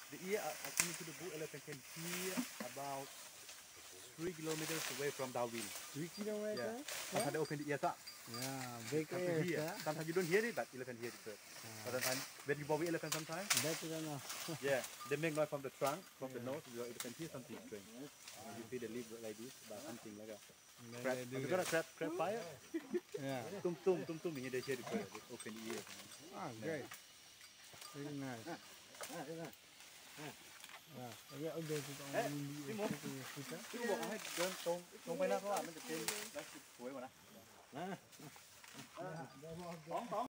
The ear, according to the book, elephant can hear about 3 kilometers away from downwind. 3 kilometers? Yeah. Yeah. Sometimes they open the ears up. Yeah, big Sometimes ears. Yeah. Sometimes you don't hear it, but elephant hear it first. But sometimes when you bother elephant, sometimes. Better than us. Yeah, they make noise from the trunk, from the nose. You can hear something strange. You feel the lip like this, but something like a crab. You got a crab fire? Yeah. Tum tum tum tum. They hear it first. They open the ears. Ah, great. Very nice. Yeah. Okay, I'll go to the hospital. พี่บอกให้เดินตรงไปนะเพราะว่ามันจะเป็นลักษณะสวยกว่านะสอง